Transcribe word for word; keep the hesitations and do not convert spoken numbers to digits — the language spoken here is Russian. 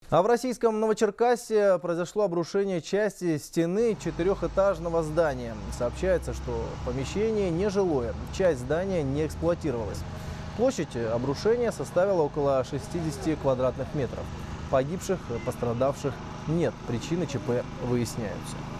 А в российском Новочеркасске произошло обрушение части стены четырехэтажного здания. Сообщается, что помещение нежилое, часть здания не эксплуатировалась. Площадь обрушения составила около шестидесяти квадратных метров. Погибших, пострадавших нет, причины ЧП выясняются.